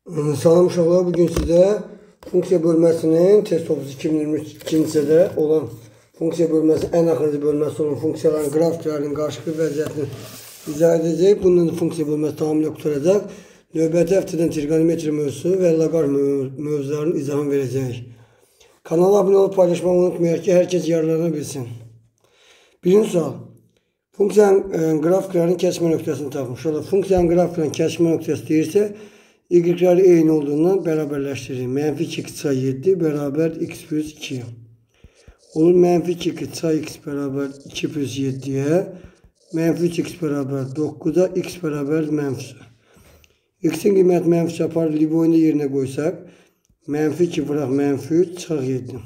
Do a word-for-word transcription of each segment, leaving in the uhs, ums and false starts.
Salam uşaqlar, bugün sizə funksiya bölməsinin test topusu iki min iyirmi üç ikinci hissədə olan funksiya bölməsi, ən axırıncı bölməsi olan funksiyaların qrafiklərinin qarşılıqlı vəziyyətini izah edəcək. Bundan da funksiya bölməsi tamamilə qurtaracaq. Növbəti həftədən trigonometri mövzusu və loqaritm mövzularının izahını verəcək. Kanala abunə olub paylaşmağı unutmayaq ki, hər kəs yararlana bilsin. Birinci sual. Funksiyanın qrafiklərinin kəsmə nöqtəsini tapmış. Funksiyanın qrafiklərinin kəsmə nöqtəsi deyirsə, y'ləri eyni olduğundan bərabərləşdirir. Mənfi iki x çay yeddi bərabər x plus iki. Olur mənfi iki çay x bərabər iki plus yeddiyə, mənfi üç x bərabər doqquza, x bərabər mənfi. X'in qiyməti mənfi çapar liboyunda yerinə qoysaq, mənfi iki bıraq mənfi üç çıxaq yeddi.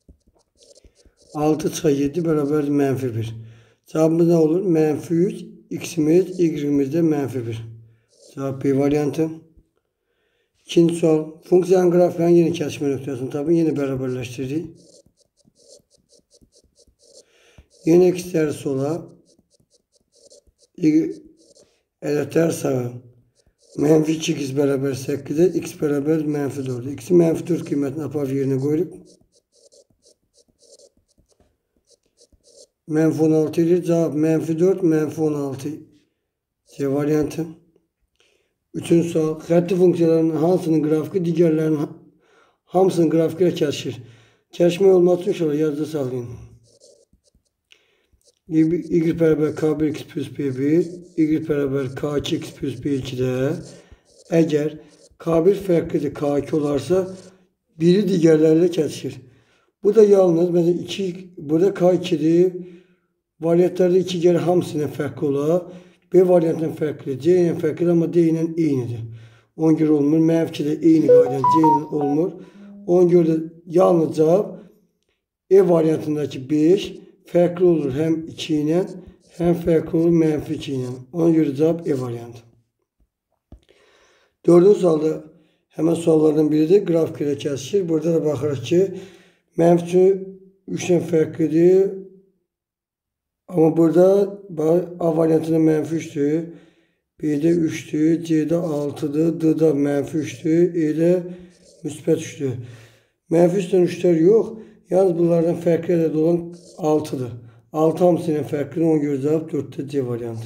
altı çıxaq yeddi bərabər mənfi bir. Cavabımız nə olur? Mənfi üç, x'imiz, y'imiz də mənfi bir. Cavab B variantı. İkinci sual. Funksiyanın qrafiklərinin yeni kəsmə nöqtəsini tapın. Yeni bərabərləşdiririk. Yeni x'ləri sola, ədədlər sağa. Mənfi iki x bərabər səkkizə, x bərabər mənfi dörd. X'in mənfi dörd qiymətini aparıb yerinə qoyuruq. Mənfi on altı edir. Cavab mənfi dörd, mənfi on altı. C variantı. Üçüncü sual. Xətti funksiyalarının hansının qrafiki digərlərinin hamısının qrafiki ilə kəsişir? Kəsişmək olması üçün şöyle yazıda saxlayın. Y bərabər k bir x plus b bir, y bərabər k iki x plus b ikidə əgər k bir fərqlidir k iki olarsa biri digərlərlə kəsişir. Bu da yalnız mesela iki, burada k ikidir. Variantlarda iki kere hamısının fərqli olar. B variantının fərqli, C ilə fərqlidir, amma D ilə eynidir. Ona görə olmur. Mənfi iki də eyni qayda, C ilə olmur. Ona görə də yalnız cavab E variantındakı beş fərqli olur həm iki ilə, həm fərqli olur mənfi iki ilə. Ona görə cavab E variantı. Dördüncü sualda həmən suallardan biridir. Qrafik ilə kəsişir. Burada da baxırıq ki, mənfi üç ilə fərqlidir. Ama burada A variantında mənfi üçdür, B'də üçdür, C'də altıdır, D'da mənfi üçdür, E'də müsbət üçdür. Mənfi üçdən üçlər yox, yalnız bunlardan fərqli ədəd olan altıdır. altı hamısı ilə fərqlidir, ona görə cavab dörddə C variantı.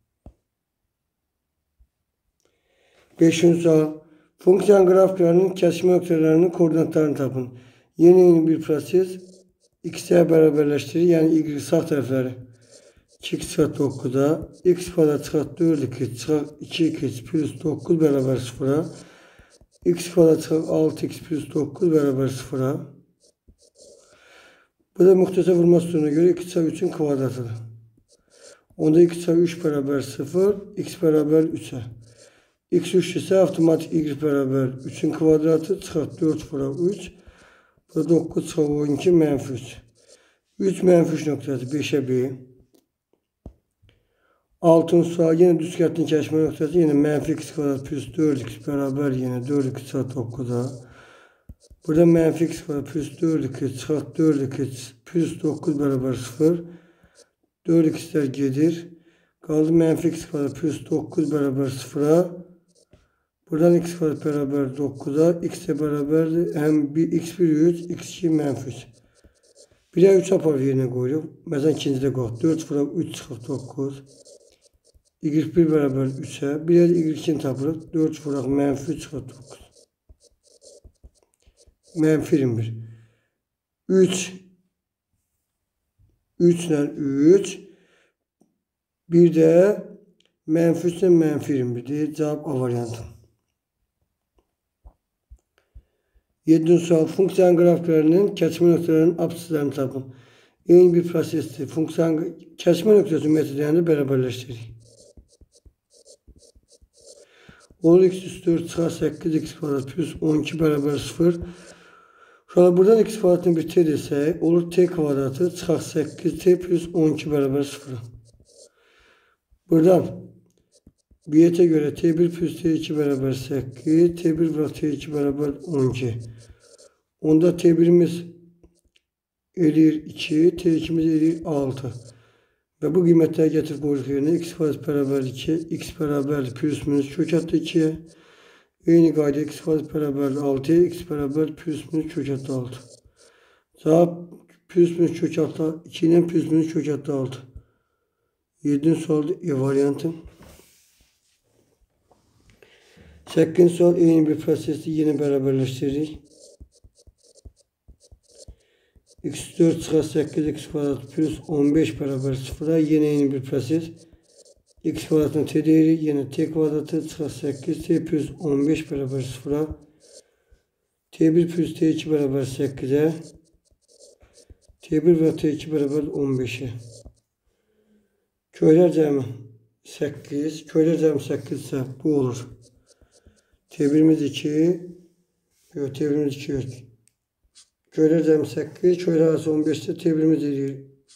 beşinci sual. Funksiyanın qrafiklərinin kəsmə nöqtələrinin koordinatlarını tapın. Yeni yeni bir proses x'ə bərabərləşdirir, yəni y sağ tərəfləri. iki x çıxaq doqquza, x kvadrat çıxaq dörd x çıxaq iki x plus doqquz bərabər sıfıra, x kvadrat çıxaq altı x plus doqquz bərabər sıfıra. Bu da müxtəsər vurma üsuluna görə x çıxaq üçün kvadratıdır. Onda x çıxaq üç bərabər sıfır, x bərabər üçə. X üç ise avtomatik y bərabər üçün kvadratı çıxaq dörd vura üç. Bu da doqquz çıxaq on iki mənfi üç. üç mənfi üç nöqtəsi beşə bir. altıncı sual yine düzgətinin kəsmə nöqtəsi yine mənfi x kvadrat plus dörd x bərabər yine dörd x çıxaq doqquza. Burada mənfi x kvadrat plus dörd x çıxaq dörd x plus doqquz bərabər sıfır. dörd x'lər gedir. Qaldı mənfi x kvadrat plus doqquz bərabər sıfıra. Buradan x kvadrat bərabər doqquza. X də bərabərdir. Həm x bir üç, x iki mənfi üç. birə üç aparıb yerinə qoyuruq. Məsələn ikincidə qoyuq. dörd vura üç çıxıb doqquz. Y bir bərabər üçə. birə də y ikini tapırıq. dörd vuraq mənfi üç çıxıb doqquz. Mənfi iyirmi bir. üç. üç ilə üç. Bir də mənfi üç ilə mənfi iyirmi bir deyil. Cavab A variantı. yedinci sual. Funksiyanın qrafiklərinin kəsmə nöqtələrinin absislərini tapın. Eyni bir prosesdir. Funksiyanın kəsmə nöqtəsi metrlərini bərabərləşdirir. Olur x üstü dörd çıxaq səkkiz x kvadrat plus on iki bərabər sıfır. Şöyle buradan x kvadratını bir t desək, olur t kvadratı çıxaq səkkiz t plus on iki bərabər sıfır. Buradan biyyətə görə t bir plus t iki bərabər səkkiz, t bir vuraq t iki bərabər on iki. Onda t birimiz eləyir iki, t ikimiz eləyir altı. Ve bu qiymətləri gətirib qoyuruq yerinə. X kvadrat bərabər iki, x bərabər plus minus kök altı ikiyə. Eyni qayda x kvadrat bərabərdir altı, x bərabər plus minus kök altı altı. Cavab plus minus kök altı, iki ilə plus minus kök altı altı. yedinci sualda E variantı. sekizinci sual eyni bir prosesi yine bərabərləşdiririk. x dört çıxar səkkiz x kvadrat plus on beş bərabər sıfıra yine eyni bir proses. X kvadratını t deyirik. Yine t kvadratı çıxar səkkiz t plus on beş bərabər sıfıra. t bir plus t iki bərabər səkkizə. t bir və t iki bərabər on beşə. Köylər cəmi səkkiz. Köylər cəmi səkkiz isə bu olur. t birimiz iki. Yox, t birimiz iki yox. Köylər cəmi səkkiz. Köylər arası on beşdə t birimiz edir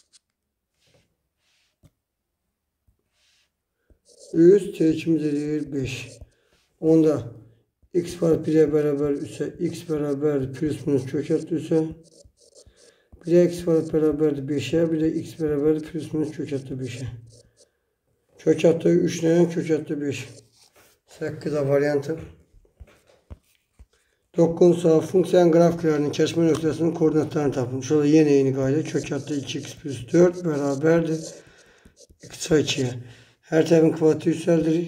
üç. t ikimiz edir beş. Onda x var birə bərabər üçə. X bərabərdir plus minus kök altı üçə. Bir də x var bərabərdir beşə. Bir də x bərabərdir plus minus kök altı beşə. Kök altı üç ilə kök altı beş. səkkiz variantı. doqquzuncu sual funksiyanın qrafiklərinin kəsmə nöqtəsinin koordinatlarını tapın. Şurada yenə eyni qayda. Kök altı iki x plus dörd bərabərdir x ikiyə. Hər tərəfin kvadratı yüksəldirik.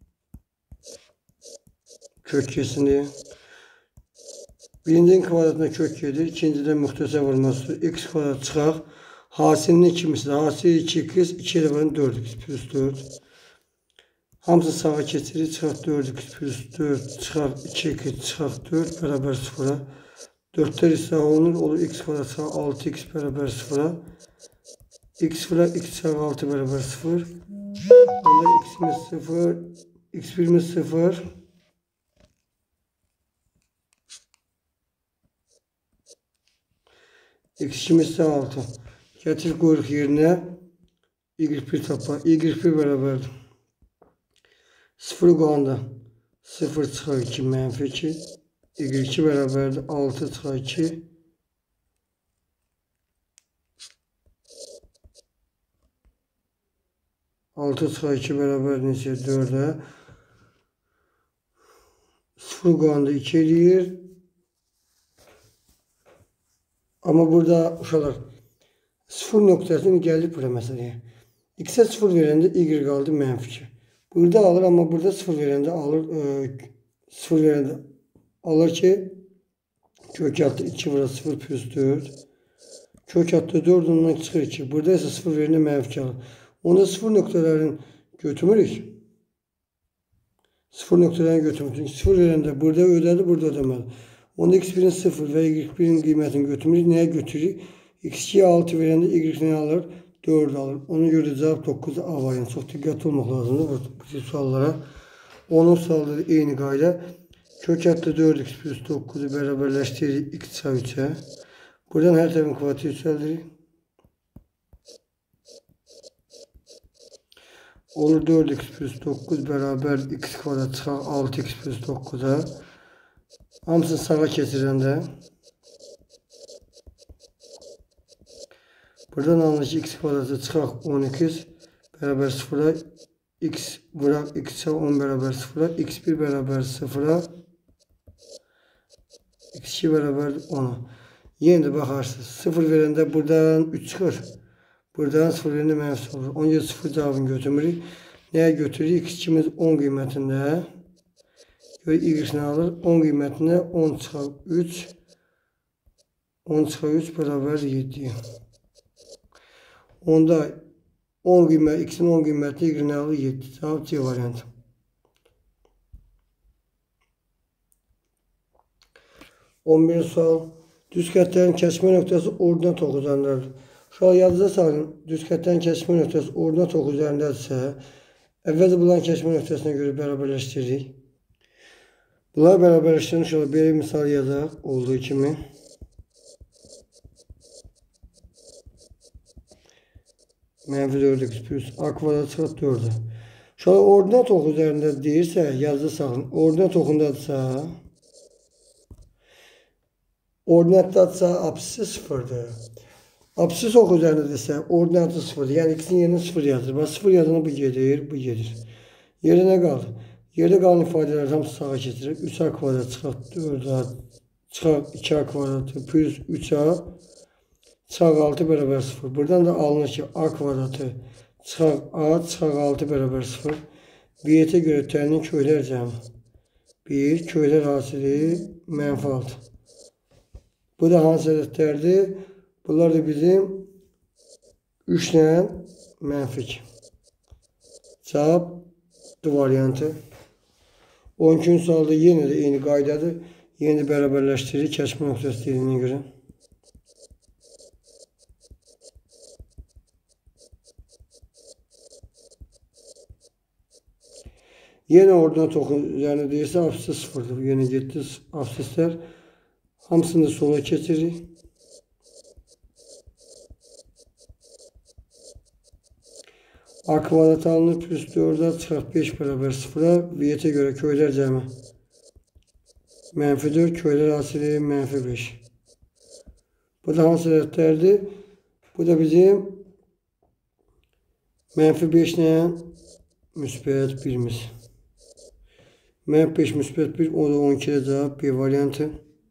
Kök kesin deyə. Birincinin kvadratına kök gedir. İkincidən müxtəsər vurması. X kvadrat çıxaq. Hasilinin ikimisidir. Hasil iki x. iki ilə dörd x plus dörd. Hamısı sağa keçirir. Çıxaq dörd x plus dörd. Çıxaq iki x. Çıxaq dörd bərabər sıfıra. dördlər isə olunur. Olur x kvadrat çıxaq altı x bərabər sıfıra. X sıfıra x çıxaq altı bərabər sıfır. Onda x'imiz sıfır. x birimiz sıfır. x ikimiz isə altı. Gətir qoyuruq yerinə. y bir tapar. y bir bərabərdir. sıfır qoyanda sıfır çıxar iki mənfi iki. y iki bərabərdir. altı çıxar iki. altı çıxar iki bərabər neçə? dördə. sıfır qoyanda iki eləyir. Amma burada uşaqlar sıfır nöqtəsini gəldik bura məsələyə. X-ə sıfır verəndə y qaldı mənfi iki. Burada alır amma burada sıfır verəndə alır e, sıfır verəndə alır ki kök altı iki vura sıfır plus dörd. Kök altı dörd ondan çıxır iki. Burada isə sıfır verəndə mənfi iki alır. Onda sıfır nöqtələrini götürmürük. sıfır nöqtələrini götürmürük. sıfır verəndə burada ödədi, burada ödəmədi. Onda x birin sıfır və y birin qiymətini götürmürük. Nəyə götürürük? x ikiyə altı verəndə y nə alır? dörd alır. Ona görə cavab doqquz A variantı. Çox diqqətli olmaq lazımdır bu, bu suallara. Onun sualları eyni qayda. Kök altı dörd x plus doqquzu bərabərləşdiririk x çıxar üçə. Buradan hər tərəfin kvadratı yüksəldirik. Olur dörd x plus doqquz bərabər x kvadrat çıxar altı x plus doqquza. Hamısını sağa keçirəndə buradan alınır ki x kvadratı çıxaq on iki bərabər sıfıra. X vuraq x çıxaq on bərabər sıfıra. x bir bərabər sıfıra. x iki bərabər ona. Yenə də baxarsınız. sıfır verəndə buradan üç çıxır. Buradan sıfır verəndə mənfi olur. on yeddi sıfır cavabını götürmürük. Nəyə götürürük? x ikimiz on qiymətində. Y nə alır? on qiymətində on çıxar üç. on çıxar üç bərabər yeddi. Onda on qiymət, x'in on qiymətli y nə alır? yeddi. Cavab C variantı. on birinci sual. Düz xəttlərin kəsmə nöqtəsi ordinat oxu üzərindədir. Şu an yazıda salın. Düz xəttlərin kəsmə nöqtəsi ordinat oxu üzərindədirsə, əvvəlcə bunların kəsmə nöqtəsinə görə bərabərləşdiririk. Bunlar bərabərləşdirin inşallah belə misal yazaq olduğu kimi. Mənfi dörd x plus a kvadrat çıxar dördə. Şu an ordinat oxu üzərində deyirsə, yazı salın. Ordinat oxundadırsa, ordinatdadırsa apsisi sıfırdır. Apsisi oxu üzərindədirsə, ordinatı sıfırdır. Yəni x'in yerinə sıfır yazır. Bax sıfır yazana bu gedir, bu gedir. Yerə nə qaldı? Yerdə qalan ifadələr hamısı sağa keçirək. üç a kvadrat çıxaq dörd a çıxaq iki a kvadratı plus üç a çıxaq altı bərabər sıfır. Buradan da alınır ki a kvadratı çıxaq a çıxaq altı bərabər sıfır. Qiyətə görə təyin köylər cəmi. bir köylər hasili mənfi altı. Bu da hansı ədədlərdir? Bunlar da bizim üç ilə mənfi iki. Cavab D variantı. on ikinci sualda yenə də eyni qaydadır. Yenə də bərabərləşdirir kəsmə nöqtəsi dediyinə görə. Yenə oradan toxun üzərində deyirsə absis sıfırdır. Yenə getdi absislər. Hamısını da sola keçirik. A kvadrat alınır plus dörd a çıxaq beş bərabər sıfıra. Qiyətə görə köylər cəmi mənfi dörd, köylər hasili mənfi beş. Bu da hansı ədədlərdir? Bu da bizim mənfi beş ilə müsbət birimiz. Mənfi beş müsbət bir, o da on ikidə cavab B variantı.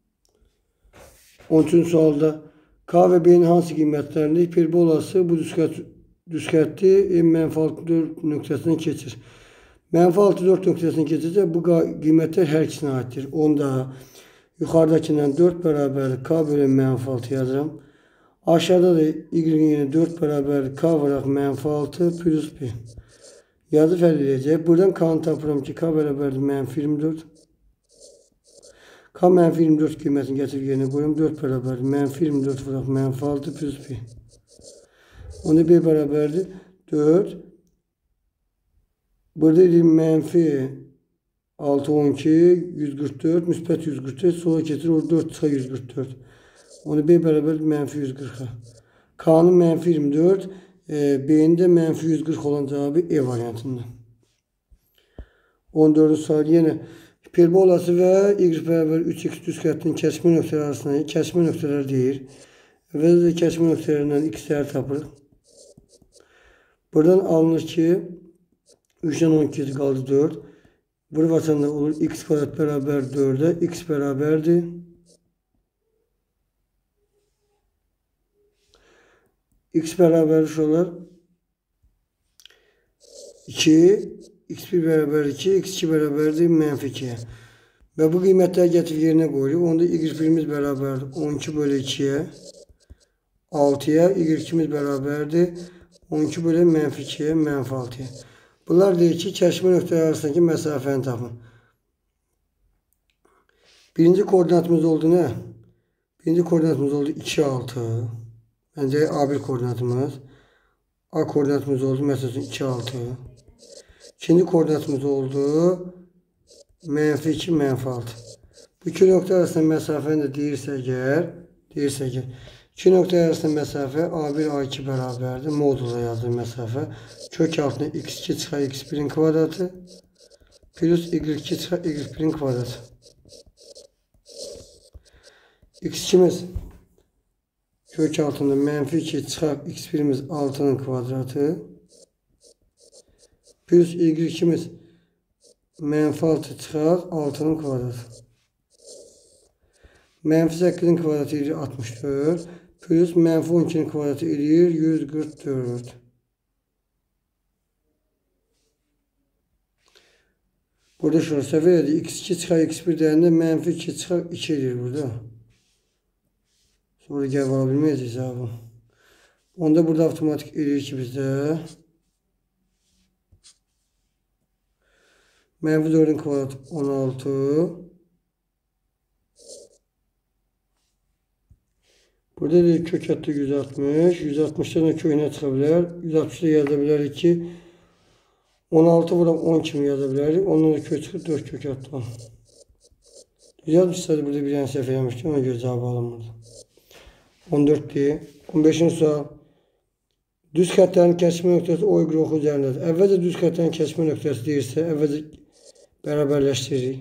on üçüncü sualda K və B'nin hansı qiymətlərində hiperbolası bu düzxətti mənfi altı dörd nöqtəsindən keçir. Mənfi altı dörd nöqtəsindən keçirsə bu qiymətlər hər ikisinə aiddir. Onda yuxarıdakindən dörd bərabər K bölü mənfi altı yazıram. Aşağıda da Y-in dörd bərabər K vuraq mənfi altı plus bir. Yazıb əldə edəcək. Buradan K'nı tapıram ki K bərabərdir mənfi iyirmi dörd. K mənfi iyirmi dörd qiymətini gətirib yerinə qoyuram. dörd bərabərdir. Mənfi iyirmi dörd vuraq mənfi altı plus bir. Onda B bərabərdir. dörd. Burada dedim mənfi altı on iki, yüz qırx dörd, müsbət yüz qırx dörd. Sola keçir, orada dörd çıxaq yüz qırx dörd. Onda B bərabərdir mənfi yüz qırxa. K'nın mənfi iyirmi dörd, e, B'nin də mənfi yüz qırx olan cavabı E variantında. on dördüncü sual yenə hiperbolası və Y bərabər üç x düzxəttinin kəsmə nöqtələri arasında kəsmə nöqtələri deyir. Və də kəsmə nöqtələrindən x'ləri tapırıq. Buradan alınır ki üçdən on iki qaldı dörd. Bu vatanda olur x kvadrat bərabər dördə. X bərabərdir. X bərabər şu olar iki. X bir bərabər iki. X iki bərabərdir mənfi ikiyə. Və bu qiymətləri gətirib yerinə qoyuruq. Onda Y birimiz bərabərdir on iki bölü ikiyə. altıya. Y ikimiz bərabərdir on iki bölü mənfi ikiyə. Mənfi altıya. Bunlar deyir ki, kəsmə nöqtələri arasındakı məsafəni tapın. Birinci koordinatımız oldu nə? Birinci koordinatımız oldu iki altı. Məncə A bir koordinatımız. A koordinatımız oldu məsələn iki altı. İkinci koordinatımız oldu mənfi iki, mənfi altı. Bu iki nöqtə arasında məsafəni də deyirsə əgər, deyirsə əgər, iki nöqtə arasında məsafə A bir A iki bərabərdir. Modula yazılır məsafə. Kök altına x iki çıxar x birin kvadratı plus y iki çıxar y birin kvadratı. x ikimiz kök altında mənfi iki çıxar x birimiz altının kvadratı plus y ikimiz mənfi altı çıxar altının kvadratı. Mənfi səkkizin kvadratı edir altmış dörd plus mənfi on ikinin kvadratı edir yüz qırx dörd. Burada şurası verildi. x iki çıxar x bir dəyərində mənfi iki çıxar iki edir burada. Sonra gəlib ala bilməyəcək cavabı. Onda burada avtomatik edir ki bizdə mənfi dördün kvadratı on altı. Burada deyək kök hattı yüz altmış. yüz altmışdan da köyünə çıxa bilər. yüz altmışda yaza bilərik ki on altı vuram on kimi yaza bilərik. Ondan da kök çıxır dörd kök hattı on. Yazmışsa burada bir dənə səhv eləmişdim. Ona görə cavabı alınmadı. on dörddir. on beşinci sual. Düz xəttlərin kəsmə nöqtəsi O Y oxu üzərindədir. Əvvəlcə düz xəttlərin kəsmə nöqtəsi deyirsə, əvvəlcə bərabərləşdiririk.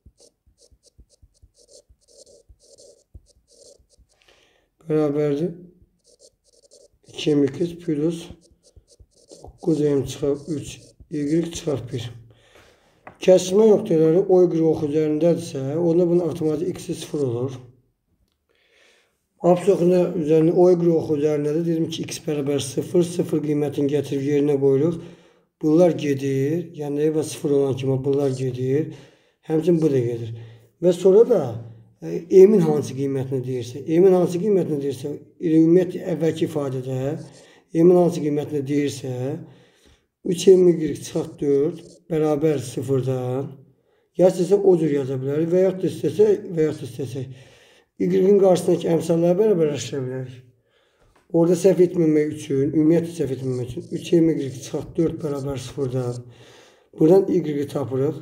Bərabərdir. iki m x plus doqquz m çıxar üç y çıxar bir. Kesme noktaları o y ox üzərindedirsə, onda bunun avtomatik x'i sıfır olur. Absokunda üzerinde o y ox üzərindedir. Dedim ki x bərabər sıfır, sıfır qiymətini gətirib yerinə qoyuruq. Bunlar gedir. Yəni və sıfır olan kimi bunlar gedir. Həmçinin bu da gedir. Və sonra da m'in hansı qiymətini deyirsə, m'in hansı qiymətini deyirsə, ümumiyyətlə əvvəlki ifadədə m'in hansı qiymətini deyirsə, üç m y çıxaq dörd bərabər sıfırdan ya istəsə o cür yaza bilərik və yaxud da istəsə və yaxud da istəsək y-in qarşısındakı əmsalları bərabərləşdirə bilərik. Orada səhv etməmək üçün, ümumiyyətlə səhv etməmək üçün üç m y çıxaq dörd bərabər sıfırdan buradan y-i tapırıq.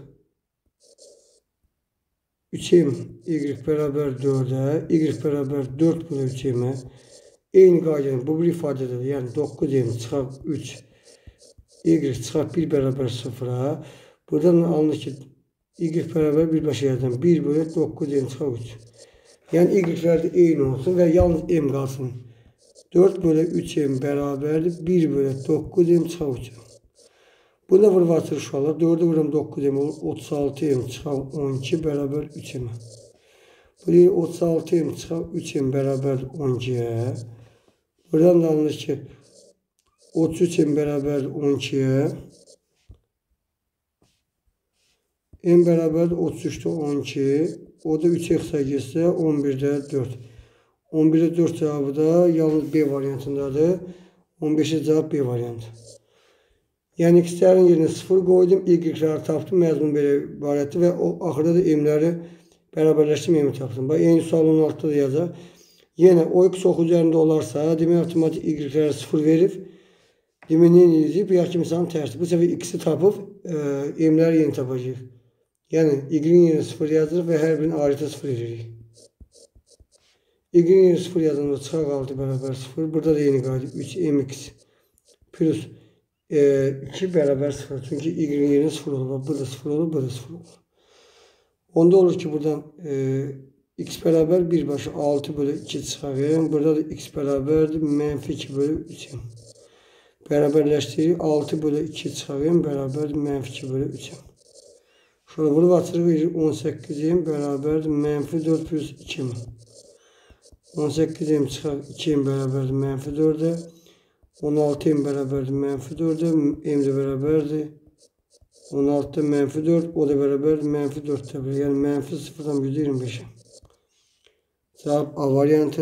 üç m y bərabər dördə, y bərabər dörd bölü üç m-ə eyni qaydanın bu bir ifadədir. Yəni doqquz m çıxaq üç y çıxaq bir bərabər sıfıra. Buradan alınır ki y bərabər birbaşa yerdən bir bölü doqquz m çıxaq üç. Yəni y-lər də eyni olsun və yalnız m qalsın. dörd bölü üç m bərabərdir bir bölü doqquz m çıxaq üç. Bunda vurub atırıq uşaqlar. dördü vururam doqquz m olur. otuz altı m çıxaq on iki bərabər üç m. Bu deyir otuz altı m çıxaq üç m bərabər on ikiyə. Buradan da alınır ki otuz üç m bərabər on ikiyə. M bərabər otuz üçdə on iki. O da üç x-ə getsə on birdə dörd. on birdə dörd cavabı da yalnız B variantındadır. on beşə cavab B variantı. Yəni x-lərin yerinə sıfır qoydum, y-ləri tapdım, məzmun belə ibarətdir və o axırda da m-ləri bərabərləşdim, m-i tapdım. Bax, eyni sual on altıda da yazar. Yenə o x ox üzərində olarsa, demək avtomatik y-ləri sıfır verib, demək nə edəcək? Bu yaxşı misalın tərsi. Bu səfər x-i tapıb, m-ləri yeni tapacaq. Yəni y-in yerinə sıfır yazırıq və hər birinin ayrıca sıfır edirik. Y-in yerinə sıfır yazılır, çıxaq altı bərabər sıfır. Burada da yeni qaydı üç m x plus iki bərabər sıfır. Çünki y-in yerinə sıfır olur. Bu da sıfır olur, bu da sıfır olur. Onda olur ki buradan e, x bərabər birbaşa altı bölü iki çıxarım. Burada da x bərabərdir mənfi iki bölü üç m. Bərabərləşdirik. altı bölü iki çıxarım. Bərabərdir mənfi iki bölü üç m. Şöyle vurub açırıq on səkkiz m bərabərdir mənfi dörd plus iki m. on səkkiz m çıxaq iki m bərabərdir mənfi dördə. on altı m bərabərdir mənfi dördə. M də bərabərdir. on altıda mənfi dörd. O da bərabərdir mənfi dörddə bir. Yəni mənfi sıfırdan yüz iyirmi beşə. Cavab A variantı.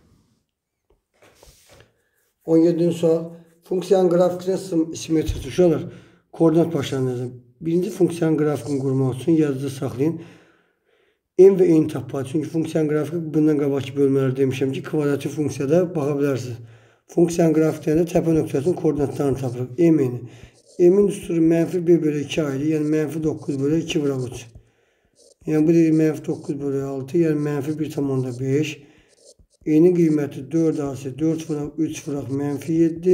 on yeddinci sual. Funksiyanın qrafikində simetrisi uşaqlar. Koordinat başlanacaq. Birinci funksiyanın grafikini qurmaq üçün yazıda saxlayın. M və n tapmaq. Çünki funksiyanın qrafiki bundan qabaqki bölmələr demişəm ki, kvadratik funksiyada baxa bilərsiniz. Funksiyanın grafiklərində təpə nöqtəsinin koordinatlarını tapırıq. M-ni. M-in üstürü mənfi bir bölü iki ayrı. Yəni mənfi doqquz bölü iki vuraq üç. Yəni bu deyir mənfi doqquz bölü altı. Yəni mənfi bir tam onda beş. N-in qiyməti dörd asi. dörd vuraq üç vuraq mənfi yeddi.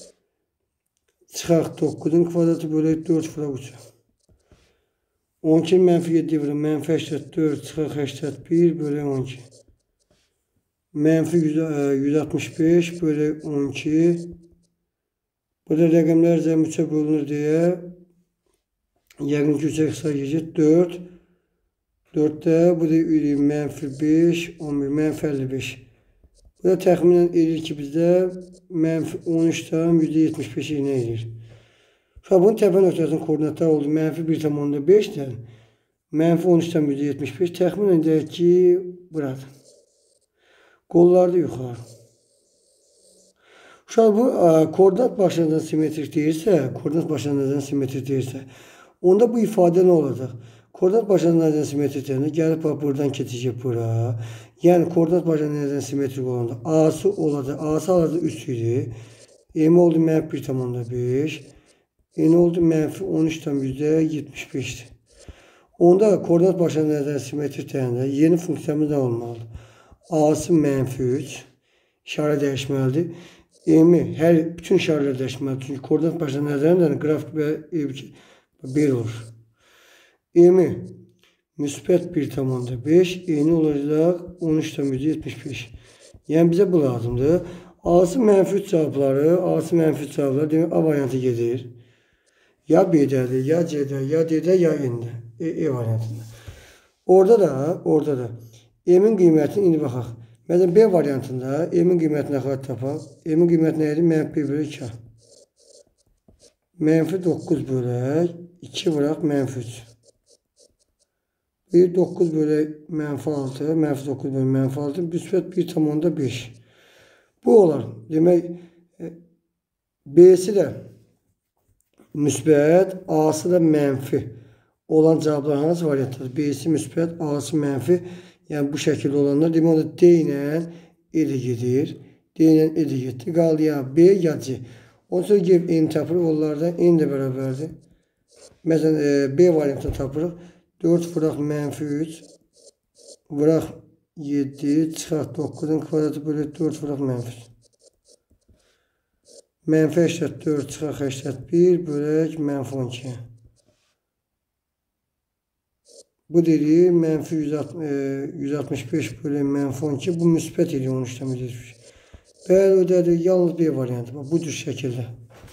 Çıxaq doqquzun kvadratı bölü dörd vuraq üç. on iki mənfi yeddi vuraq mənfi səksən dörd çıxaq səksən bir bölü on iki. Mənfi yüz altmış beş bölü on iki. Burada rəqəmlər zəmi üçə bölünür deyə. Yəqin ki, üç x-a gecək dörd. dörddə bu da mənfi beş, on bir, mənfi əlli beş. Bu da təxminən edir ki, bizdə mənfi on üçdən yüz yetmiş beş iynə edir. Bunun təpə nöqtəsinin koordinatları oldu. Mənfi bir tam onda beşdən. Mənfi on üçdən yüz yetmiş beş. Təxminən deyək ki, burada. Qollarda yuxarı. Uşaq bu koordinat başlanğıcından simetrik deyirsə, koordinat başlanğıcından simetrik deyirsə, onda bu ifadə nə olacaq? Koordinat başlanğıcından simetrik deyəndə gəlib bax buradan keçəcək bura. Yəni koordinat başlanğıcından simetrik olanda A-sı olacaq. A-sı alacaq üç idi. M oldu mənfi bir tam onda beş. N oldu mənfi on üçdən yüz yetmiş beşdir. Onda koordinat başlanğıcından simetrik deyəndə yeni funksiyamız nə olmalıdır? A-sı mənfi üç. İşarə dəyişməlidir. M-i hər bütün işarələr dəyişməlidir. Çünki koordinat başlanğıcından qrafik bir olur. M-i müsbət bir tam onda beş. N-i olacaq on üçdən yüz yetmiş beş. Yəni bizə bu lazımdır. A-sı mənfi üç cavabları, A-sı mənfi üç cavabları demək A variantı gedir. Ya B'dədir, ya C'də, ya D'də, ya N'də. E, e variantında. Orada da, orada da M'in qiymətini indi baxaq. Məsələn, B variantında M'in qiymətini axırat tapaq. M'in qiyməti nə idi? Mənfi bir bölü iki. Mənfi doqquz bölək iki vuraq mənfi üç. bir doqquz bölək mənfi altı, mənfi doqquz bölək mənfi altı, müsbət bir tam onda beş. Bu olar. Demək, B'si də müsbət, A'sı da mənfi olan cavablar hansı variantdadır? B'si müsbət, A'sı mənfi. Yəni bu şəkildə olanlar demək olar D ilə E də gedir. D ilə E də getdi. Qaldı ya B ya C. Ondan sonra gəlib N tapırıq. Onlardan N də bərabərdir. Məsələn, B variantını tapırıq. dörd vuraq mənfi üç. Vuraq yeddi. Çıxaq doqquzun kvadratı bölü dörd vuraq mənfi üç. Mənfi səksən dörd çıxaq səksən bir bölək mənfi on iki. Bu dediyi mənfi yüz altmış beş bölək mənfi on iki. Bu müsbət idi onu işləmə edilmiş. Bəli, ödədir. Yalnız B variantı. Bu cür şəkildə.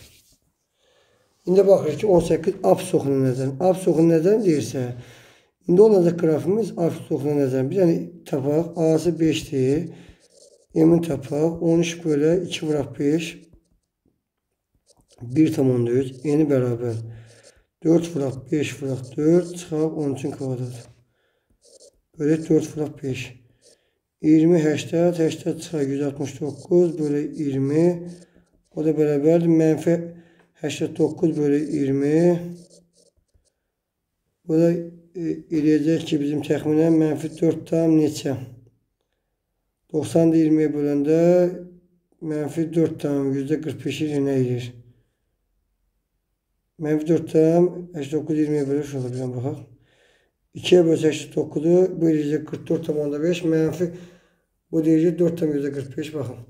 İndi baxırıq ki, on səkkiz absoxunun nəzərin. Absoxunun nəzərin deyirsə, indi olacaq qrafimiz absoxunun nəzərin. Bir dənə tapaq. A'sı beşdir. M'in tapaq. on üç bölək iki vuraq beş. bir tam onda üç. N'i bərabər. dörd vuraq beş vuraq dörd. Çıxaq on üçün kvadratı. Bölək dörd vuraq beş. iyirmi səksən səksən çıxaq yüz altmış doqquz bölək iyirmi. O da bərabərdir. Mənfi səksən doqquz bölək iyirmi. Bu da eləyəcək ki, bizim təxminən mənfi dörd tam neçə? doxsanı iyirmiyə böləndə mənfi dörd tam yüzdə qırx beş nə edir? Mənfi dörd tam səksən doqquz iyirmiyə bölür. Şurada bir baxaq. ikiyə böl səksən doqquzu bu eləyəcək qırx dörd tam onda beş. Mənfi bu deyəcək dörd tam yüzdə qırx beş. Baxın.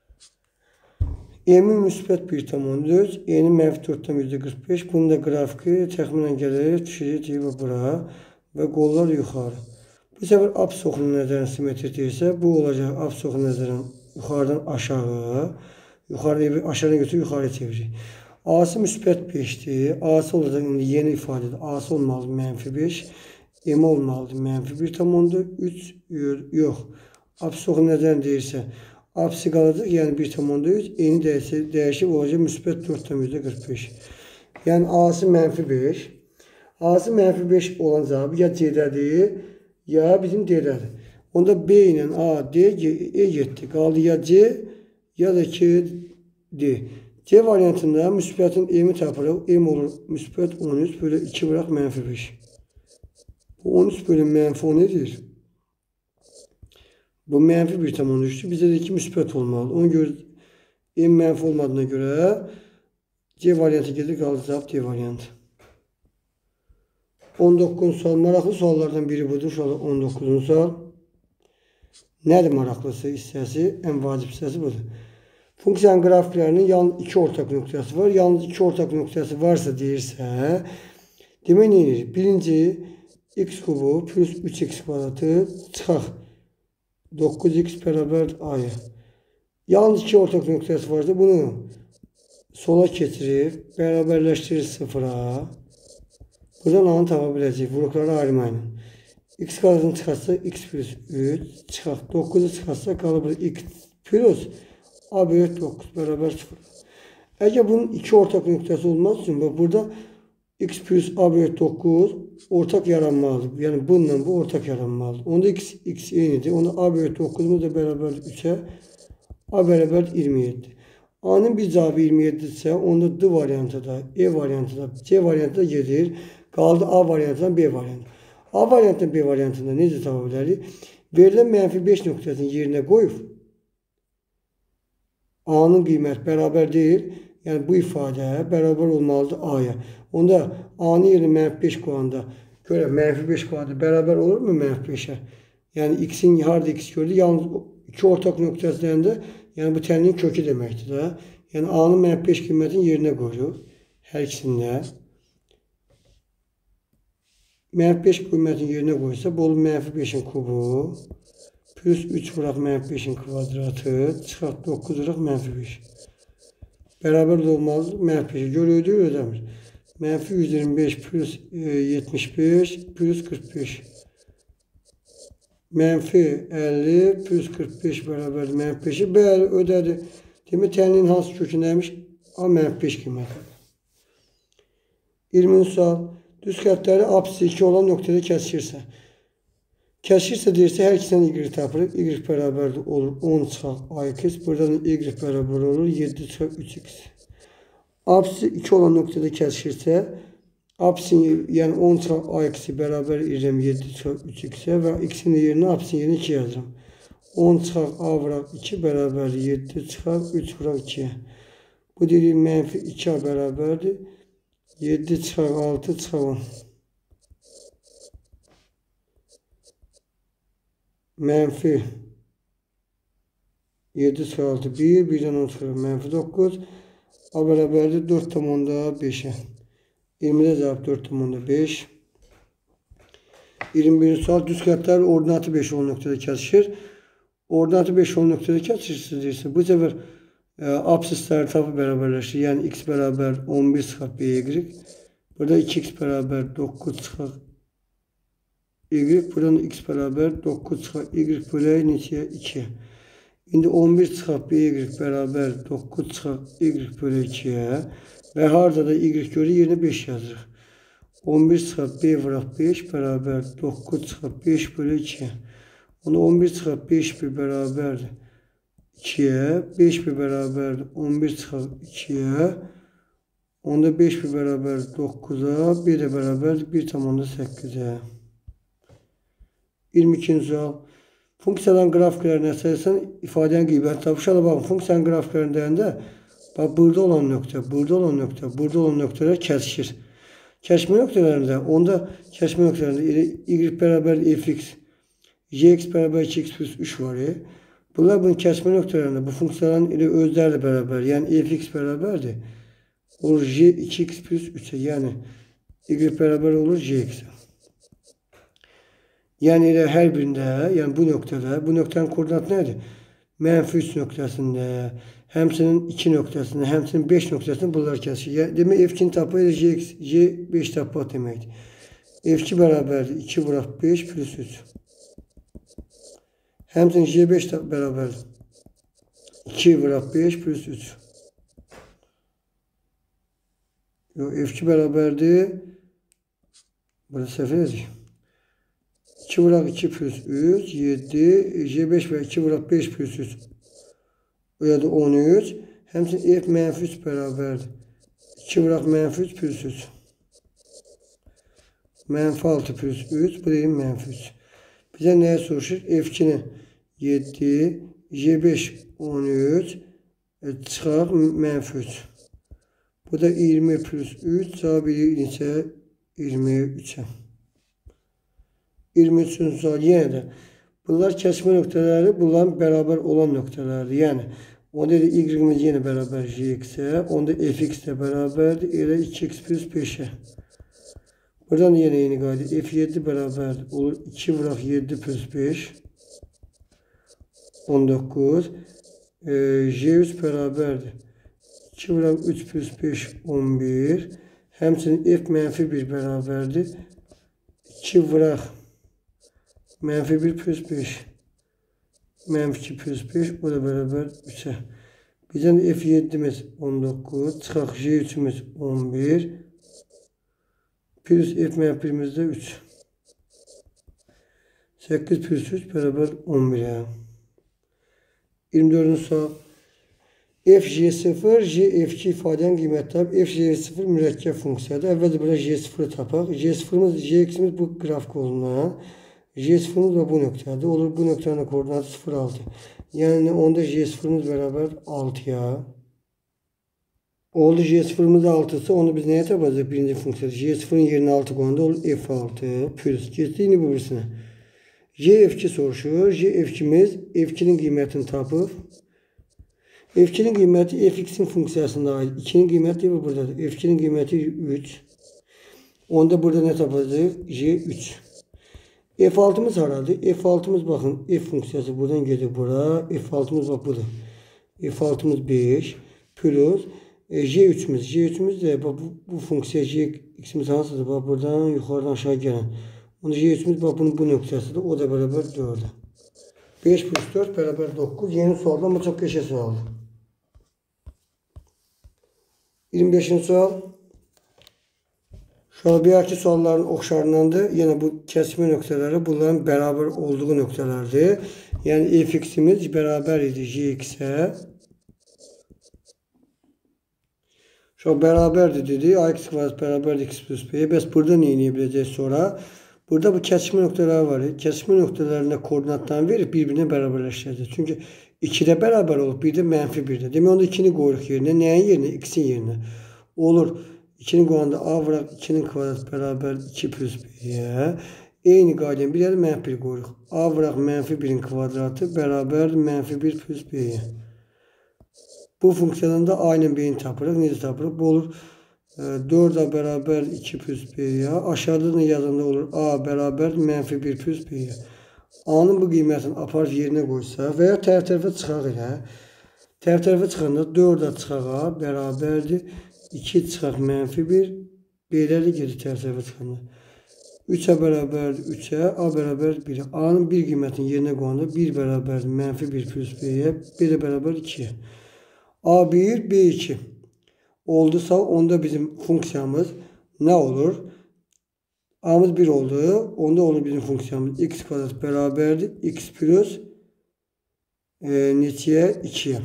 M'in müsbət bir tam onda üç. N'in mənfi dörd tam yüzdə qırx beş. Bunun da qrafiki təxminən gəlir. Düşəcək bura və qollar yuxarı. Bu səfər absoxunun nəzərin simetri deyirsə, bu olacaq absoxunun nəzərin yuxarıdan aşağı. Yuxarıda aşağıya götürüb yuxarıya çevirir. A'sı müsbət beşdir. A'sı olacaq indi yeni ifadədir. A'sı olmalıdır mənfi beş. M olmalıdır mənfi bir tam onda üç. Yox. Absoxun nəzərin deyirsə, apsi qalacaq, yəni bir tam onda üç. N'ini dəyişib olacaq müsbət dörd tam yüzdə qırx beş. Yəni A'sı mənfi beş. A'sı mənfi beş olan cavabı ya C'dədir, ya bizim D'dədir. Onda B ilə A, D, E getdi. Qaldı ya C, ya da ki D. C variantında müsbətin M'ini tapırıq. M olur müsbət on üç bölü iki vuraq mənfi beş. Bu on üç bölü mənfi on edir. Bu mənfi bir tam on üçdür. Bizdə də ki müsbət olmalıdır. Ona görə M mənfi olmadığına görə C variantı gedir, qaldı cavab D variantı. on doqquzuncu sual. Maraqlı suallardan biri budur. Şu an on doqquzuncu sual. Nədir maraqlısı hissəsi? Ən vacib hissəsi budur. Funksiyanın qrafiklərinin yalnız iki ortaq nöqtəsi var. Yalnız iki ortaq nöqtəsi varsa deyirsə, demək nə edir? Birinci x kubu plus üç x kvadratı çıxaq. doqquz x bərabər A'ya. Yalnız iki ortaq nöqtəsi varsa bunu sola keçirir, bərabərləşdirir sıfıra. Buradan A'nı tapa biləcək. Vuruqları ayırmayla. X kvadratını çıxarsa x plus üç çıxaq. doqquzu çıxarsa qalır burada x plus A bölü doqquz bərabər sıfır. Əgər bunun iki ortaq nöqtəsi olmaz üçün burada x plus A bölü doqquz ortaq yaranmalıdır. Yəni bununla bu ortaq yaranmalıdır. Onda x, x eynidir. Onda A bölü doqquzumuz da bərabər üçə. A bərabər iyirmi yeddi. A'nın bir cavabı iyirmi yeddidirsə, onda D variantı da, E variantı da, C variantı da gedir. Qaldı A variantından B variantı. A variantından B variantında necə tapa bilərik? Verilən mənfi beş nöqtəsinin yerinə qoyub A'nın qiymət bərabər deyil. Yəni bu ifadə bərabər olmalıdır A'ya. Onda A'nın yerinə mənfi beş qoyanda görə mənfi beş qoyanda bərabər olurmu mənfi beşə? Yəni x'in harada x gördü? Yalnız iki ortaq nöqtəsində, yəni bu tənliyin kökü deməkdir də. Yəni A'nın mənfi beş qiymətini yerinə qoyuruq. Hər ikisində. Mənfi beş qiymətini yerinə qoysa, bu olur mənfi beşin kubu. Plus üç vuraq mənfi beşin kvadratı. Çıxaq doqquz vuraq mənfi beş. Bərabər də olmalıdır mənfi beşə. Görə ödür, ödəmir. Mənfi yüz iyirmi beş plus yetmiş beş plus qırx beş. Mənfi əlli plus qırx beş bərabərdir mənfi beşə. Bəli, ödədi. Demək, tənliyin hansı kökündəymiş? A mənfi beş qiymətidir. iyirminci sual. Düz xəttləri apsisi iki olan nöqtədə kəsirsə. Kəsirsə deyirsə, hər ikisindən y tapırıq. Y bərabərdir olur on çıxaq a x. Buradan y bərabər olur yeddi çıxaq üç x. Apsisi iki olan nöqtədə kəsirsə, apsisin, yəni on çıxaq a x-i bərabər edirəm yeddi çıxaq üç x-ə və x-in yerinə apsisin yerinə iki yazıram. on çıxaq a vuraq iki bərabər yeddi çıxaq üç vuraq ikiyə. Bu deyirik mənfi iki a bərabərdir. yeddi çıxaq altı çıxaq on. Mənfi yeddi çıxaq altı bir, birdən on çıxaq mənfi doqquz. A bərabərdir dörd tam onda beşə. iyirmidə cavab dörd tam onda beş. iyirmi birinci sual. Düz xəttlər ordinatı beş olan nöqtədə kəsişir. Ordinatı beş olan nöqtədə kəsişirsə deyirsə, bu səfər apsisləri tapı bərabərləşir. Yəni x bərabər on bir çıxaq b y. Burada iki x bərabər doqquz çıxaq y. Buradan x bərabər doqquz çıxaq y bölək neçəyə iki. İndi on bir çıxaq b y bərabər doqquz çıxaq y bölək ikiyə. Və harada da y görür, yerinə beş yazırıq. on bir çıxaq b vuraq beş bərabər doqquz çıxaq beş bölək ikiyə. Onda on bir çıxaq beş bir bərabərdir ikiyə. beş bir bərabərdir on bir çıxaq ikiyə. Onda beş bir bərabərdir doqquza. bir də bərabərdir bir tam onda səkkizə. iyirmi ikinci sual. Funksiyaların qrafiklərinə əsasən ifadənin qiyməti tapışalı. Baxın, funksiyanın qrafiklərini deyəndə bax, burada olan nöqtə, burada olan nöqtə, burada olan nöqtələr kəsişir. Kəsişmə nöqtələrində, onda kəsişmə nöqtələrində y bərabər fx, gx bərabər iki x plus üç var. E. Bunlar bunun kəsişmə nöqtələrində bu funksiyaların ilə özləri də bərabər. Yəni fx bərabərdir. Olur g iki x plus üçə. Yəni y bərabər olur gx-ə. Yəni elə hər birində, yəni bu nöqtədə, bu nöqtənin koordinatı nədir? Mənfi üç nöqtəsində, həmçinin iki nöqtəsində, həmçinin beş nöqtəsində bunlar kəsir. Yəni, demək, f ikini tapı elə g beş tapı deməkdir. f iki bərabərdir iki vuraq beş plus üç. Həmçinin g beş bərabərdir iki vuraq beş plus üç. Yox, f iki bərabərdir, burada səhv edik. iki vuraq iki plus üç, yeddi, g beş və iki vuraq beş plus üç. O ya da on üç. Həmçinin f mənfi üç bərabərdir. iki vuraq mənfi üç plus üç. Mənfi altı plus üç, bu deyim mənfi üç. Bizə nəyə soruşur? f ikini yeddi, g beş on üç, çıxaq mənfi üç. Bu da iyirmi plus üç, cavab neçə? iyirmi üçə. iyirmi üçüncü sual yenə də. Bunlar kəsmə nöqtələri, bunların bərabər olan nöqtələrdir. Yəni, onda da y-imiz yenə bərabər gx-ə, onda fx də bərabərdir, elə iki x plus beşə. Buradan yenə yeni qayda, f yeddi bərabərdir, olur iki vuraq yeddi plus beş, on doqquz, e, g üç bərabərdir, iki vuraq üç plus beş, on bir, həmçinin f mənfi bir bərabərdir, iki vuraq mənfi bir plus beş, mənfi iki plus beş, o da bərabər üçə. Bizdən f yeddimiz on doqquz, çıxaq g üçümüz on bir, plus f mənfi birimiz də üç. səkkiz plus üç bərabər on birə. iyirmi dördüncü sual. f g sıfır, g f iki ifadənin qiyməti tapıb, f g sıfır mürəkkəb funksiyadır. Əvvəlcə burada g sıfırı tapaq. g sıfırımız, gx-imiz bu qrafik olduğundan, g sıfırımız da bu nöqtədir. Olur, bu nöqtənin koordinatı sıfır altı. Yəni, onda g sıfırımız bərabər altıya. Oldu, g sıfırımız altısı, onu biz nəyə tapacaq? Birinci funksiyada. g sıfırın yerinə altı qoyanda olur f altı plus. Geçdik, indi bu birisine. g f iki soruşur. g f ikimiz f ikinin qiymətini tapıb. f ikinin qiyməti f x-in funksiyasında aid. ikinin qiyməti buradadır. f ikinin qiyməti üç. Onda burada nə tapacaq? g üç. f altımız haradır? f altımız baxın, f funksiyası buradan gedir bura. f altımız bax budur. f altımız beş plus E, J üçümüz. J üçümüz de bu, bu funksiya J x'imiz hansıdır? Bak buradan yukarıdan aşağı gelen. Onu J üçümüz bak bunun bu noktasıdır. O da beraber dörd. beş plus dört beraber dokuz. Yeni sualdan bu çok geçe sual. yirmi beşinci sual. Şu an bir erki sualların oxşarındandır. Yine bu kesme noktaları bunların beraber olduğu noktalardır. Yani fx'imiz beraber idi J x'e. Şu an beraberdi dedi. Ax kvadrat beraberdi x plus b'ye. Biz burada ne inebileceğiz sonra? Burada bu kesme noktaları var. Kesme noktalarına koordinattan verip birbirine beraberleştireceğiz. Çünkü ikide beraber olup bir de menfi birde. Demek onda ikini koyuruk yerine. Neyin yerine? X'in yerine. Olur. ikinin koyanda a bırak ikinin kvadrat beraber iki plus b'ye. Eyni qaydanın bir yeri menfi bir koyuruk. A bırak menfi birin kvadratı beraber menfi bir plus b'ye. Bu funksiyonun da aynı b'ni tapırıq. Necə tapırıq? Bu olur dörd a beraber iki plus b'ye. Aşağıda da yazanda olur a beraber menfi bir plus b'ye. A'nın bu qiymətini aparıb yerine qoysa və ya tərəf-tərəfə çıxaq elə. Tərəf-tərəfə çıxanda dörd a çıxaq a bərabərdir. iki çıxaq menfi bir. B'ləri gedir tərəf-tərəfə çıxanda. üç a bərabər üçə, a bərabər birə. A'nın bir qiymətini yerine qoyanda bir bərabər menfi bir plus b'ye. B də bərabər ikiyə. a bir, b iki. Oldusa onda bizim funksiyamız ne olur? A'mız bir oldu. Onda olur bizim funksiyamız x kvadrat beraberdir. X plus e, neçəyə? ikiyə.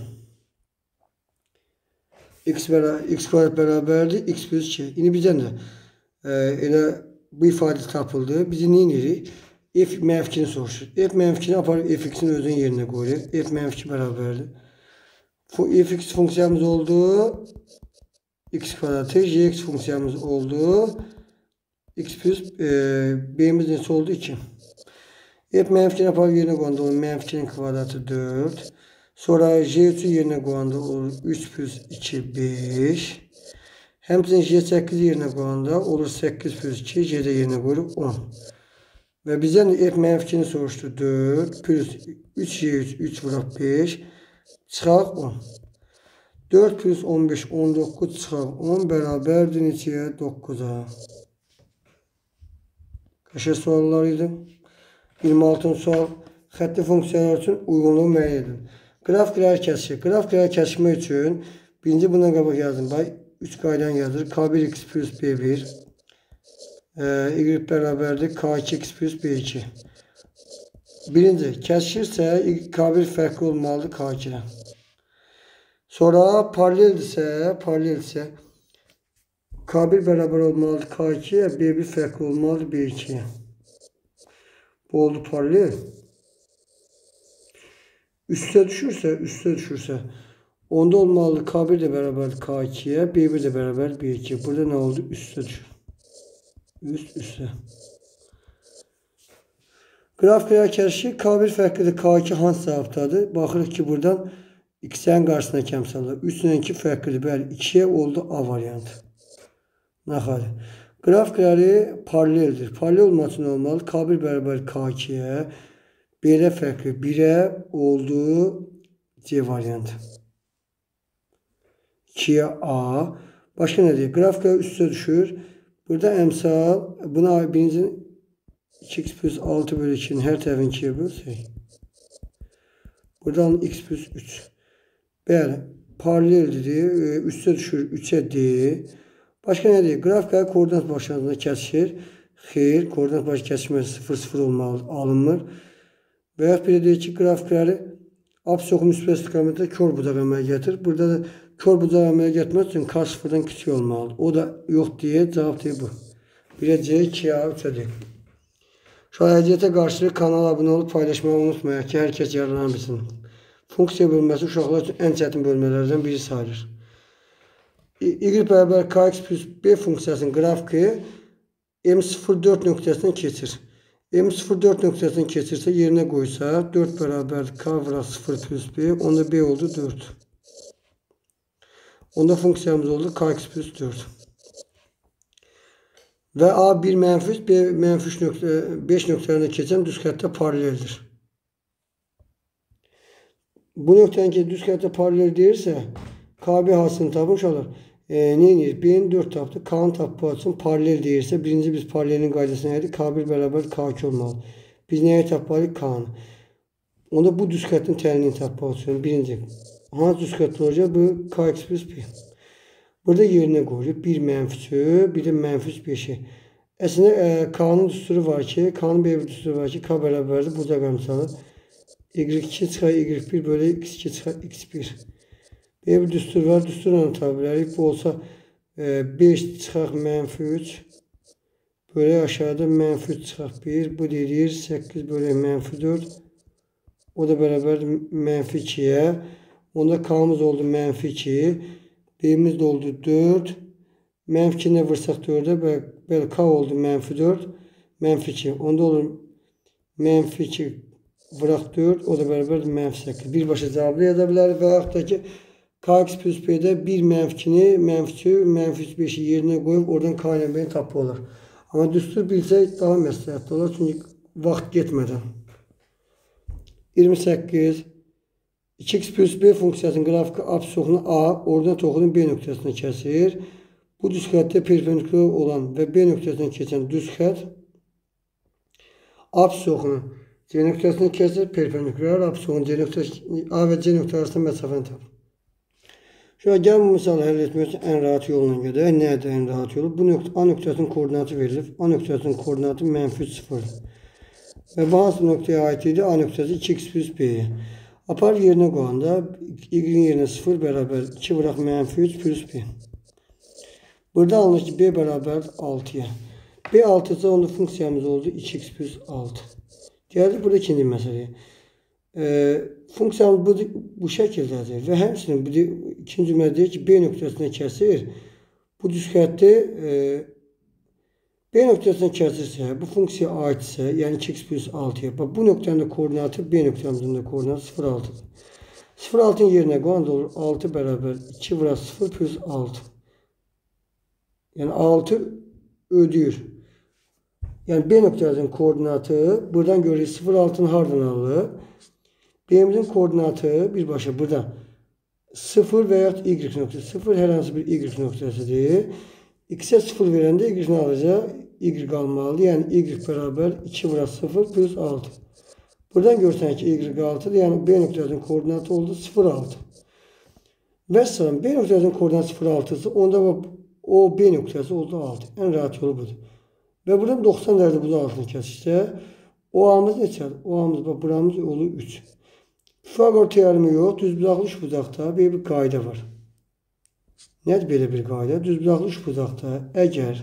X, beraber, x kvadrat beraberdir. X plus iki. Yine bizden de e, elə bu ifade tapıldı. Bizi ne edirik? F menfikini soruşur. F menfikini aparıb fx'in özünün yerine koyuyor. F menfiki beraberdir. Fx funksiyamız oldu. X kvadratı. Jx funksiyamız oldu. X plus e, b'miz nesi oldu? iki. F menfikini aparıb yerine koyanda olur. Menfikinin kvadratı dörd. Sonra J üçü yerine koyanda olur. üç plus iki beş. Həmçinin J səkkizi yerine koyanda olur. səkkiz plus iki. J'de yerine koyuruq on. Ve bizden F menfikini soruştu. dörd plus üç J üç. üç vuraq beş. Çıxaq on. dörd plus on beş on dokuz çıxaq on beraberdir neçəyə? dokkuza. Kaşa suallarıydı. iyirmi altıncı sual. Xətti funksiyalar üçün uyğunluğu müəyyən edin. Qrafiklər kəsir. Qrafiklər kəsirmək üçün birinci bundan qabaq yazdım. Bax üç qaydan yazır. k bir x plus b bir. E, y bərabərdir k iki x plus b iki. Birinci kəsirsə k bir fərqli olmalıdır k ikidən. Sonra paraleldirsə, paraleldirsə k bir beraber olmalıdır k ikiyə, b bir fərqli olmalıdır b ikiyə. Bu oldu paralel. Üste düşürsə, üste düşürsə onda olmalıdır k bir de beraber k ikiyə, b bir de beraber b iki. Burada ne oldu? Üste düşür. Üst üste. Qrafiklər kəsir. k bir fərqlidir k iki hansı cavabdadır? Baxırıq ki buradan x'in qarşısına kəmsallar. üç ilə iki fərqlidir. Bəli, ikiyə oldu A variantı. Naxarı. Qrafikləri paraleldir. Paralel olmaq üçün olmalı. k bir bərabər k ikiyə, B-də fərqli birə oldu C variantı. ikiyə A. Başqa nə deyir? Qrafiklər üstə düşür. Burada əmsal, buna birinci iki x plus altı bölü ikinin hər tərəfini ikiyə bölsək. Buradan x plus üç. Bəli, paraleldir. Üstə düşür üçə D. Başqa nə deyir? Qrafiklər koordinat başlarında kəsir. Xeyr, koordinat başı kəsirməsi sıfır sıfır olmalıdır, alınmır. Və yaxud bir də deyir ki, qrafikləri absok müsbət istiqamətdə kör budaq əmələ gətir. Burada da kör budaq əmələ gətirmək üçün k sıfırdan kiçik olmalıdır. O da yox deyə, cavab deyir bu. birə C, ikiyə A, üçə D. Şahadiyyətə qarşı kanala abunə olub paylaşmağı unutmayaq ki, hər kəs yararlanan bilsin. Funksiya bölməsi uşaqlar üçün ən çətin bölmələrdən biri sayılır. Y bərabər kx plus b funksiyasının qrafiki M sıfır dörd nöqtəsindən keçir. M sıfır dörd nöqtəsindən keçirsə yerinə qoysa dörd bərabər k vuraq sıfır plus b. Onda b oldu dörd. Onda funksiyamız oldu kx plus dörd. Və A bir mənfi B mənfi beş nöqtələrində keçən düz xəttə paraleldir. Bu nöqtənin ki düz xəttə paralel deyirsə K B hasını tapmış olur. E, neyiniz? B'nin dört tapdı. K'nın tapı için paralel değilse birinci biz paralelin qaydası neydi? K bir beraber K iki olmalı. Biz neye tapmalıyıq? K'nı. Onda bu düz xəttin təlini tapmaq üçün birinci. Hansı düz xətt olacaq? Bu K eksi plus B. Burada yerine koyuyor. bir mənfi, bir de mənfi beşi. Aslında e, K'nın düsturu var ki, K'nın bir düsturu var ki, K bərabərdir. Burada qalmışalım. Y iki çıxar Y bir bölü X iki çıxar X bir. Böyle bir düstur var. Düsturla tabilərik. Bu olsa e, beş çıxar mənfi üç. Böyle aşağıda mənfi üç çıxar bir. Bu deyir səkkiz bölü mənfi dörd. O da beraber mənfi ikiye. Onda K'mız oldu mənfi iki. B'miz de oldu dört. Mənfi iki ne vursak dörde. Böyle K oldu mənfi dört. Mənfi iki. Onda olur mənfi iki vuraq dört. O da beraber mənfi səkkiz. Birbaşa cevablı yazabilir. Və yaxud da ki K eksi plus B'de bir mənfi ikini, mənfi üçü, mənfi üç beşi yerine koyup oradan K ile B'nin tapı olur. Ama düstur bilsək daha məsləhətli olur. Çünkü vaxt getmədən. iyirmi səkkiz. iki x plus B funksiyasının qrafiki apsis oxunu A, oradan toxunun B nöqtəsini kəsir. Bu düz xəttə perpendikular olan və B nöqtəsindən keçən düz xətt apsis oxunu C nöqtəsini kəsir. Perpendikular apsis oxunu C nöqtəsi A və C nöqtə arasında məsafəni tapır. Şöyle gel bu misalı həll etmək üçün en rahat yoluna gedək. Nədir en rahat yolu? Bu nöqtə A nöqtəsinin koordinatı verilir. A nöqtəsinin koordinatı mənfi sıfır. Və bu hansı nöqtəyə ait idi? A nöqtəsi iki x plus B'ye. Apar yerine qoyanda y'nin yerine sıfır beraber iki bırak mənfi üç plus B. Burada alınır ki B beraber altıya. B altı ise onun funksiyamız oldu iki x plus altı. Geldik burada ikinci meseleye. Ee, funksiyamız bu, bu şəkildədir və həmçinin bu ikinci cümlə deyir ki B nöqtəsində kəsir. Bu düz xətti e, B nöqtəsində kəsirsə, bu funksiya aidsə, yəni iki x plus altıya. Bu nöqtənin də koordinatı B nöqtəmizin də koordinatı sıfır altıdır. sıfır altının yerine qoyanda olur altı bərabər iki vura sıfır plus altı. Yəni altı ödəyir. Yəni B nöqtəsinin koordinatı buradan görürük sıfır altının hardan alır? B'mizin koordinatı birbaşa burada sıfır veya y nöqtəsi. sıfır hər hansı bir y nöqtəsidir. X'e sıfır verəndə y'ni alacaq. Y qalmalı. Yəni y bərabər iki vura sıfır plus altı. Buradan görsən ki y altıdır. Yəni B nöqtəsinin koordinatı oldu sıfır altı. Və sonra B nöqtəsinin koordinatı sıfır altısı onda o B nöqtəsi oldu altı. En rahat yolu budur. Və buradan doxsan dərəcə bu da altını kəsirsə o A'mız neçədir? O A'mız bax buramız olur üç. Pifagor teoremi yox. Düzbucaqlı üçbucaqda belə bir qayda var. Nədir belə bir qayda? Düzbucaqlı üçbucaqda əgər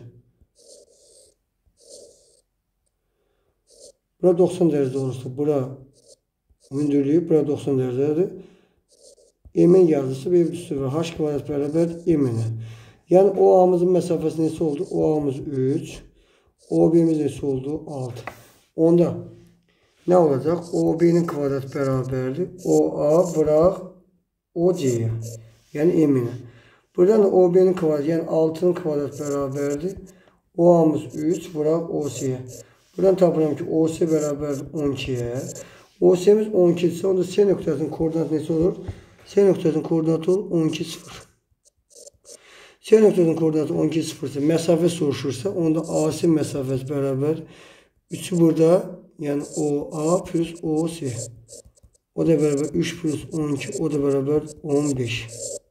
bura doxsan dərəcə olursa, bura hündürlüyü, bura doxsan dərəcədir. M'in yarısı bir düstür var. H kvadrat bərabər M'inə. Yəni o A'mızın məsafəsi neçə oldu? O A'mız üç. O B'miz neçə oldu? altı. Onda ne olacak? O B'nin kvadrat beraberdir. O A bırak O C'ye. Yani M'ine. Buradan da O B'nin kvadrat yani altının kvadrat beraberdir. O A'mız üç bırak O C'ye. Buradan tapıram ki O C beraber on ikiye. O C'miz on iki ise onda C noktasının koordinatı nesi olur? C noktasının koordinatı olur on iki sıfır. C noktasının koordinatı on iki sıfır ise mesafe soruşursa onda A C mesafesi beraber üçü burada. Yani O A plus O C. O da beraber üç plus on iki. O da beraber on beş.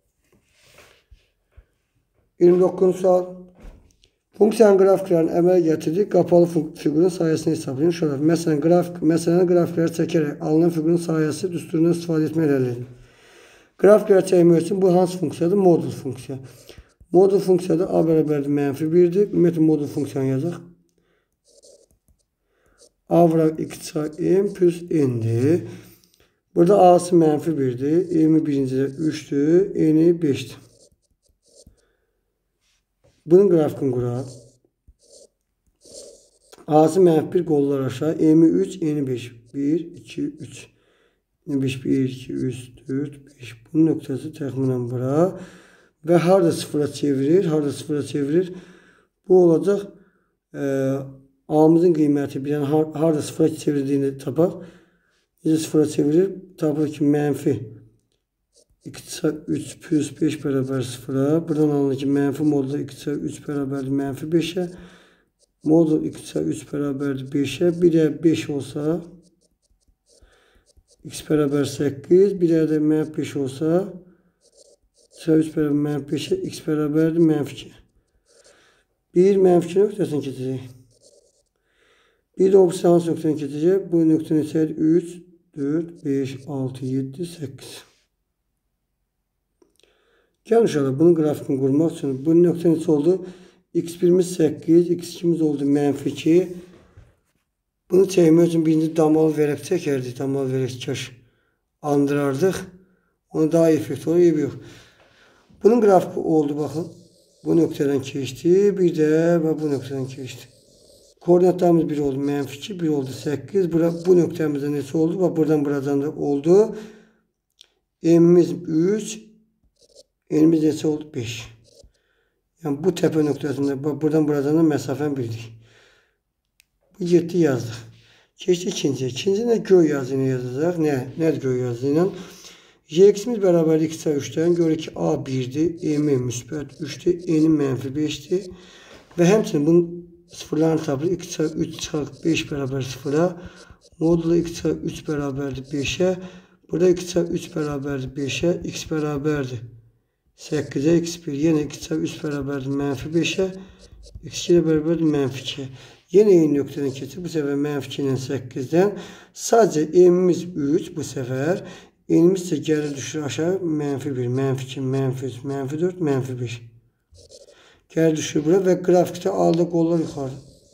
yirmi dokuzuncu sual. Funksiyanın qrafiklərini əmələ gətirdik. Qapalı fiqurun sayəsini hesablayın. Şöyle. Məsələn, qrafik, məsələn, qrafikləri çəkərək alınan fiqurun sayəsi düsturundan istifadə etmək əldə edilir. Qrafikləri çəkmək üçün bu hansı funksiyadır? Modul funksiya. Modul funksiyada A bərabərdir mənfi birdir. Ümumiyyətlə modul funksiyanı yazaq. A vuraq iki çıxar M plus N'dir. Burada A'sı mənfi birdir. M'i birincidə üçdür. N'i beşdir. Bunun qrafikini quraq. A'sı mənfi bir qollar aşağı. M'i üç, N'i beş. bir, iki, üç. N'i beş, bir, iki, üç, dörd, beş. Bunun nöqtəsi təxminən bura. Və harada sıfıra çevirir? Harada sıfıra çevirir? Bu olacaq. E, A'mızın qiyməti bir yəni harada sıfıra çevirdiğini tapaq. Necə sıfıra çevirir? Tapır ki mənfi iki çarpı üç plus beş beraber sıfıra. Buradan alınır ki mənfi modulu iki çarpı üç beraberdir mənfi beşe. Modul iki çarpı üç beraberdir beşe. Bir de beş olsa x beraber sekiz. Bir de mənfi beş olsa çarpı üç beraber mənfi beşe x beraberdir mənfi iki. bir mənfi iki nöqtəsini keçəcək. Bir de o seans nöqtəsini keçəcək. Bu nöqtənin içəri üç, dörd, beş, altı, yeddi, səkkiz. Gəlin uşaqlar, bunun qrafikini qurmaq üçün bu nöqtənin içi oldu. x birimiz səkkiz, x ikimiz oldu mənfi iki. Bunu çəkmək üçün birinci damalı verək çəkərdik. Damalı verək kaş andırardıq. Onu daha effektiv olur, ev yox. Bunun qrafiki oldu, baxın. Bu nöqtədən keçdi. Bir də və bu nöqtədən keçdi. Koordinatlarımız bir oldu. Mənfi iki, bir oldu səkkiz. Bu nöqtəmizdə neçə oldu? Bax, buradan buradan da oldu. M'imiz üç. N'imiz neçə oldu? beş. Yəni, bu təpə nöqtəsində, bax, buradan buradan da məsafəni bildik. Bu getdi yazdıq. Keçdi ikinci. İkinci nə? Göy yazı ilə yazacaq. Nə? Nədir göy yazı ilə? Y'ximiz bərabər iki çarpı üçdən görək ki, A birdir, M müsbət üçdür, N mənfi beşdir. Və həmçinin bunun sıfırlarını tapılır. iki çarpı üç çarpı beş bərabər sıfıra. Modulu iki çarpı üç bərabərdir beşə. Burada iki çarpı üç bərabərdir beşə. X bərabərdir səkkizə. X bir. Yenə iki çarpı üç bərabərdir mənfi beşə. X iki ilə bərabərdir mənfi ikiyə. Yenə eyni nöqtədən keçir. Bu səfər mənfi iki ilə səkkizdən. Sadəcə M'imiz üç bu səfər. N'imiz isə gəlir düşür aşağı. Mənfi bir, mənfi iki, mənfi üç, mənfi dörd, mənfi beş. Gəlir düşür bura və qrafikdə aldı qollar yuxarı.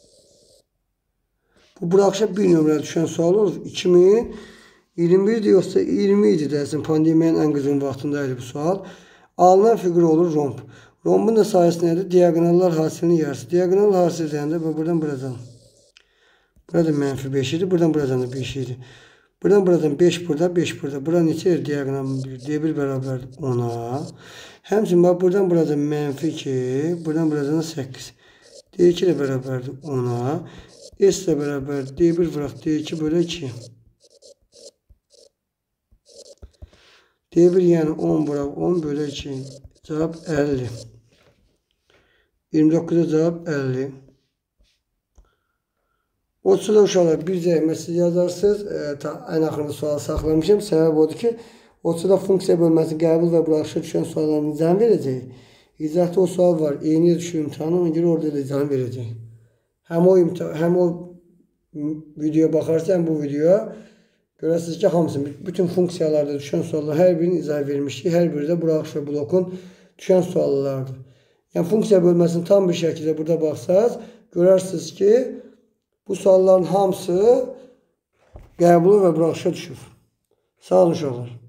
Bu buraxışa bir nömrəli düşən sual olur. iki min iyirmi birdir yoxsa iyirmi idi dəsin. Pandemiyanın ən qızğın vaxtındaydı bu sual. Alınan fiqur olur romb. Rombun da sayısı nədir? Diagonallar hasilinin yarısı. Diagonal hasil deyəndə buradan buradan. Burada mənfi beş idi. Buradan buradan da beş idi. Buradan buradan beş burada, beş burada. Bura neçədir? Diagonalın bir. D bir bərabərdir ona. Həmçinin bax, buradan buradan mənfi iki. Buradan buradan da səkkiz. D iki ilə bərabərdir ona. S ilə bərabər D bir vuraq D iki bölə iki. D bir yəni on vuraq on bölə iki. Cavab əlli. iyirmi doqquza cavab əlli. otuzda uşaqlar bir zəhmət siz yazarsınız. E, ta, ən axırında sual saxlamışım. Səbəb odur ki, otuzda funksiya bölməsi qəbul və buraxışa düşən sualların izahını verəcək. İzahda o sual var. Eyniyə düşür imtihanı. Ona görə orada da izahını verəcək. Həm o, həm o videoya baxarsa, həm bu videoya görəsiniz ki, hamısını, bütün funksiyalarda düşən suallar hər birinin izah vermişdik. Hər biri də buraxış və blokun düşən suallardır. Yəni, funksiya bölməsini tam bir şəkildə burada baxsaq, görərsiniz ki, bu sualların hamısı qəbulu və buraxışa düşür. Sağ olun uşaqlar.